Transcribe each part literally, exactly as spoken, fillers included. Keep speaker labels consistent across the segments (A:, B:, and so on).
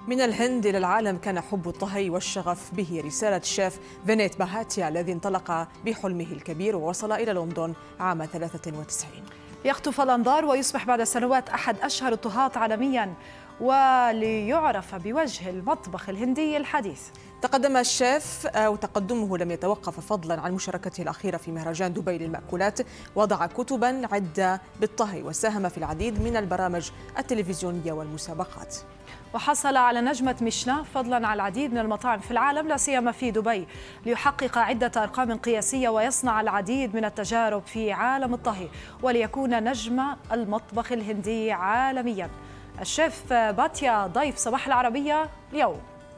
A: من الهند إلى العالم كان حب الطهي والشغف به رسالة الشيف فينيت بهاتيا الذي انطلق بحلمه الكبير ووصل إلى لندن عام ثلاثة وتسعين.
B: يخطف الأنظار ويصبح بعد سنوات أحد أشهر الطهاة عالميا وليعرف بوجه المطبخ الهندي الحديث.
A: تقدم الشيف أو تقدمه لم يتوقف فضلا عن مشاركته الأخيرة في مهرجان دبي للمأكولات، وضع كتبا عدة بالطهي وساهم في العديد من البرامج التلفزيونية والمسابقات.
B: وحصل على نجمة ميشلان فضلا عن العديد من المطاعم في العالم لا سيما في دبي، ليحقق عدة أرقام قياسية ويصنع العديد من التجارب في عالم الطهي وليكون نجم المطبخ الهندي عالميا. الشيف باتيا ضيف صباح العربية اليوم.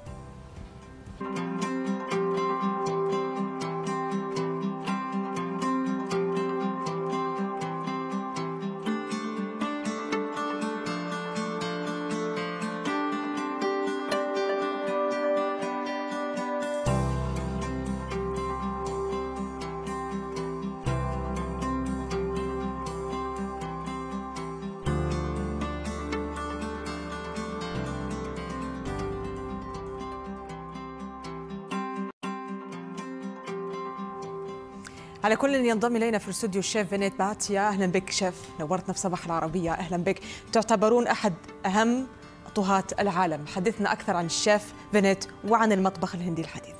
A: على كل ينضم الينا في الاستوديو الشيف فينيت بهاتيا. اهلا بك شيف، نورتنا في صباح العربيه. اهلا بك. تعتبرون احد اهم طهاة العالم، حدثنا اكثر عن الشيف فينيت وعن المطبخ الهندي الحديث.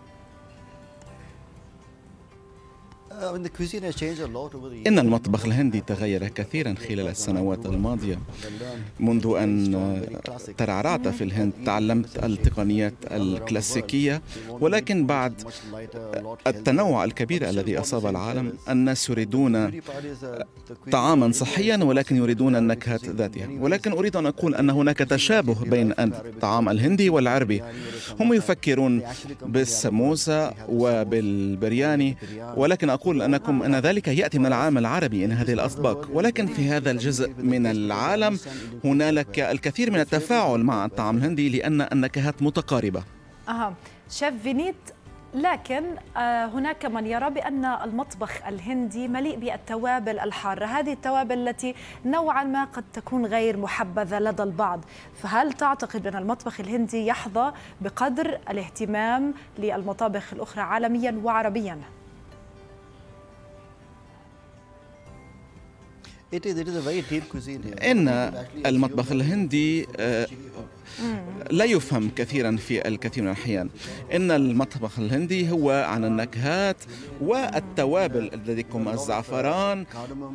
C: إن المطبخ الهندي تغير كثيرا خلال السنوات الماضية. منذ أن ترعرعت في الهند تعلمت التقنيات الكلاسيكية، ولكن بعد التنوع الكبير الذي أصاب العالم الناس يريدون طعاما صحيا ولكن يريدون النكهات ذاتها. ولكن أريد أن أقول أن هناك تشابه بين الطعام الهندي والعربي. هم يفكرون بالسموسة وبالبرياني، ولكن أقول أنكم أن ذلك يأتي من العالم العربي، إن هذه الأطباق. ولكن في هذا الجزء من العالم هنالك الكثير من التفاعل مع الطعام الهندي لأن النكهات متقاربة.
B: أها شيف فينيت، لكن هناك من يرى بأن المطبخ الهندي مليء بالتوابل الحارة، هذه التوابل التي نوعا ما قد تكون غير محبذة لدى البعض، فهل تعتقد أن المطبخ الهندي يحظى بقدر الاهتمام للمطابخ الأخرى عالميا وعربيا؟
C: إن المطبخ الهندي لا يفهم كثيرا في الكثير من الأحيان. إن المطبخ الهندي هو عن النكهات والتوابل لديكم الزعفران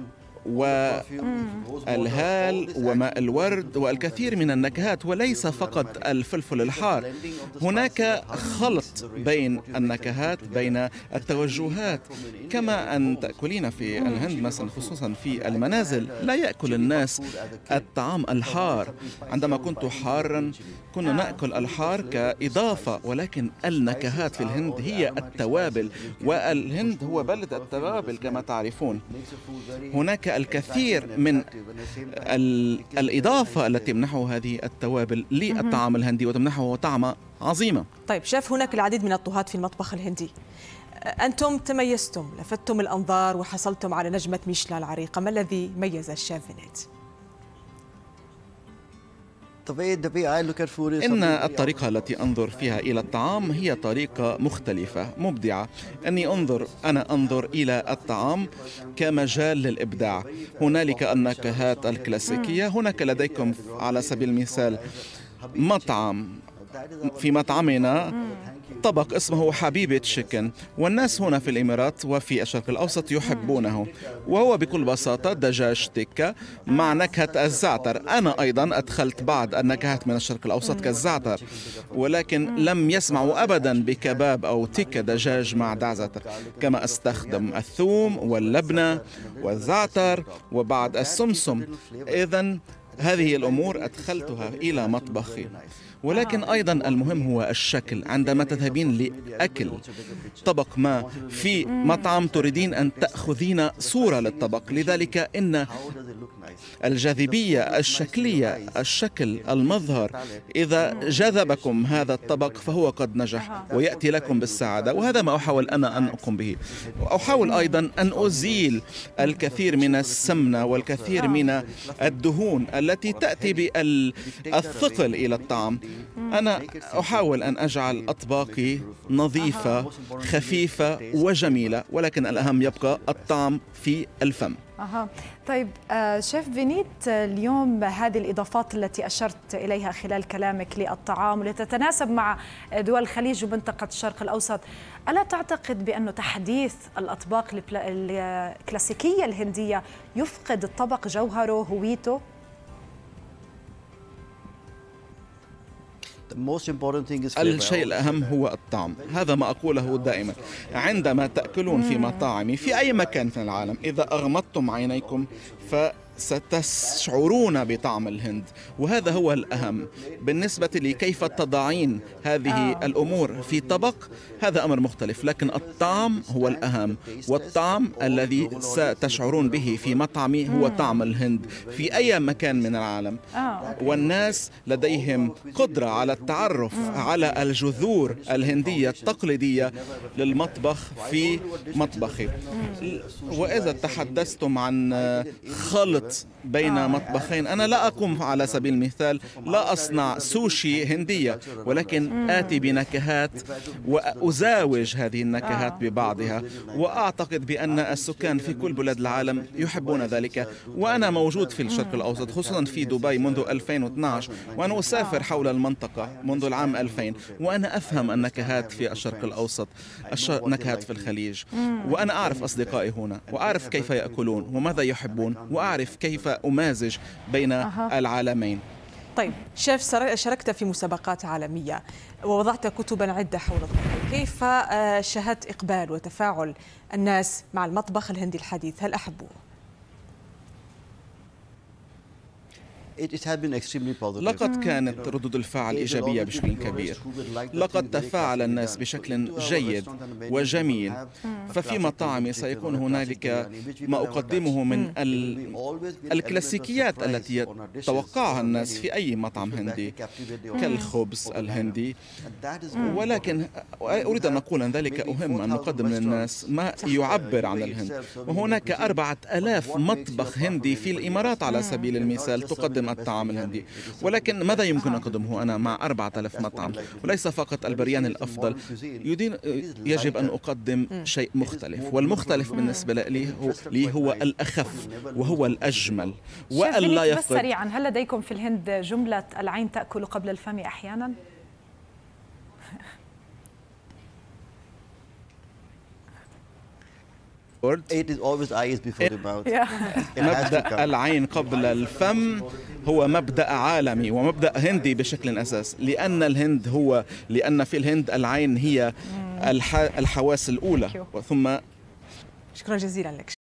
C: والهال وماء الورد والكثير من النكهات، وليس فقط الفلفل الحار. هناك خلط بين النكهات، بين التوجهات. كما أن تأكلين في الهند مثلا، خصوصا في المنازل لا يأكل الناس الطعام الحار. عندما كنت حارا كنا نأكل الحار كإضافة، ولكن النكهات في الهند هي التوابل، والهند هو بلد التوابل كما تعرفون. هناك الكثير من الإضافة التي تمنحه هذه التوابل للطعام الهندي وتمنحه طعمة عظيمة.
A: طيب شيف، هناك العديد من الطهاة في المطبخ الهندي، أنتم تميزتم، لفتتم الأنظار وحصلتم على نجمة ميشلان العريقة، ما الذي ميز الشيف فينيت؟
C: إن الطريقة التي أنظر فيها إلى الطعام هي طريقة مختلفة مبدعة. أني أنظر أنا أنظر إلى الطعام كمجال للإبداع. هنالك النكهات الكلاسيكية. هناك لديكم على سبيل المثال مطعم، في مطعمنا طبق اسمه حبيبي تشيكن، والناس هنا في الإمارات وفي الشرق الأوسط يحبونه، وهو بكل بساطة دجاج تكة مع نكهة الزعتر. أنا أيضا أدخلت بعض النكهات من الشرق الأوسط كالزعتر، ولكن لم يسمعوا أبدا بكباب أو تكة دجاج مع زعتر. كما أستخدم الثوم واللبنة والزعتر وبعض السمسم. إذن هذه الأمور أدخلتها إلى مطبخي. ولكن أيضا المهم هو الشكل. عندما تذهبين لأكل طبق ما في مطعم تريدين أن تأخذين صورة للطبق، لذلك إن الجاذبية الشكلية، الشكل، المظهر، إذا جذبكم هذا الطبق فهو قد نجح ويأتي لكم بالسعادة. وهذا ما أحاول أنا أن أقوم به. أحاول أيضا أن أزيل الكثير من السمنة والكثير من الدهون التي تأتي بالثقل إلى الطعام. أنا أحاول أن أجعل أطباقي نظيفة خفيفة وجميلة، ولكن الأهم يبقى الطعم في الفم.
B: أها. طيب آه شيف فينيت، اليوم هذه الإضافات التي أشرت إليها خلال كلامك للطعام والتي تتناسب مع دول الخليج ومنطقة الشرق الأوسط، ألا تعتقد بأنه تحديث الأطباق الكلاسيكية الهندية يفقد الطبق جوهره هويته؟
C: الشيء الأهم هو الطعم. هذا ما أقوله دائما. عندما تأكلون في مطاعم في أي مكان في العالم، إذا أغمضتم عينيكم ستشعرون بطعم الهند، وهذا هو الأهم. بالنسبة لي كيف تضعين هذه آه. الأمور في طبق، هذا أمر مختلف، لكن الطعم هو الأهم، والطعم الذي ستشعرون به في مطعمي هو طعم الهند في أي مكان من العالم. آه. والناس لديهم قدرة على التعرف على الجذور الهندية التقليدية للمطبخ في مطبخي. وإذا تحدثتم عن خلط بين آه. مطبخين، أنا لا أقوم على سبيل المثال لا أصنع سوشي هندية، ولكن آتي بنكهات وأزاوج هذه النكهات آه. ببعضها. وأعتقد بأن السكان في كل بلاد العالم يحبون ذلك. وأنا موجود في الشرق الأوسط، خصوصا في دبي منذ ألفين واثني عشر، وأنا أسافر حول المنطقة منذ العام ألفين، وأنا أفهم النكهات في الشرق الأوسط، النكهات في الخليج، وأنا أعرف أصدقائي هنا وأعرف كيف يأكلون وماذا يحبون، وأعرف كيف أمازج بين أه. العالمين.
A: طيب شيف، شاركت في مسابقات عالمية ووضعت كتبا عدة حول الطبخ، كيف شاهدت إقبال وتفاعل الناس مع المطبخ الهندي الحديث؟ هل أحبوه؟
C: لقد كانت ردود الفعل إيجابية بشكل كبير. لقد تفاعل الناس بشكل جيد وجميل. ففي مطاعمي سيكون هنالك ما أقدمه من الكلاسيكيات التي يتوقعها الناس في أي مطعم هندي كالخبز الهندي، ولكن أريد أن أقول أن ذلك أهم أن نقدم للناس ما يعبر عن الهند. وهناك أربعة آلاف مطبخ هندي في الإمارات على سبيل المثال تقدم الطعام الهندي، ولكن ماذا يمكن أقدمه أنا مع أربعة آلاف مطعم؟ وليس فقط البريان الأفضل، يدين يجب أن أقدم شيء مختلف، والمختلف بالنسبة لي هو, لي هو الأخف وهو الأجمل
B: وألا يفقد. بس سريعا، هل لديكم في الهند جملة العين تأكل قبل الفم أحيانا؟
C: مبدأ العين قبل الفم هو مبدأ عالمي ومبدأ هندي بشكل أساس، لأن الهند هو لأن في الهند العين هي الحواس الأولى. ثم
A: شكرا جزيلا لك.